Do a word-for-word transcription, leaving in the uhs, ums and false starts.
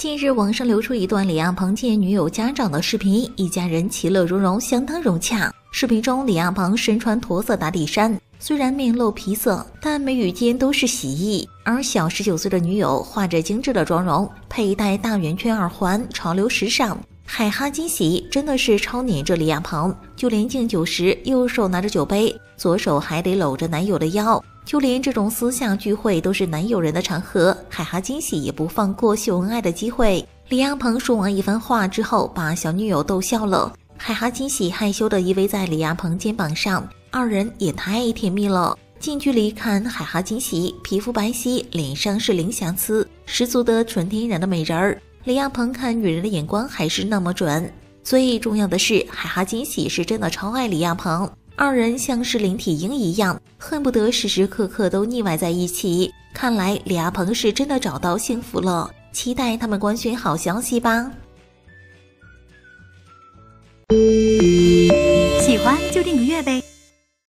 近日，网上流出一段李亚鹏见女友家长的视频，一家人其乐融融，相当融洽。视频中，李亚鹏身穿驼色打底衫，虽然面露皮色，但眉宇间都是喜意。而小十九岁的女友画着精致的妆容，佩戴大圆圈耳环，潮流时尚。海哈金喜真的是超黏着李亚鹏，就连敬酒时，右手拿着酒杯，左手还得搂着男友的腰。就连这种私下聚会都是男友人的场合，海哈金喜也不放过秀恩爱的机会。李亚鹏说完一番话之后，把小女友逗笑了。海哈金喜害羞地依偎在李亚鹏肩膀上，二人也太甜蜜了。近距离看海哈金喜，皮肤白皙，脸上是零瑕疵，十足的纯天然的美人儿。李亚鹏看女人的眼光还是那么准。最重要的是，海哈金喜是真的超爱李亚鹏。二人像是灵体婴一样，恨不得时时刻刻都腻歪在一起。看来李亚鹏是真的找到幸福了，期待他们官宣好消息吧。 喜欢就订个阅呗。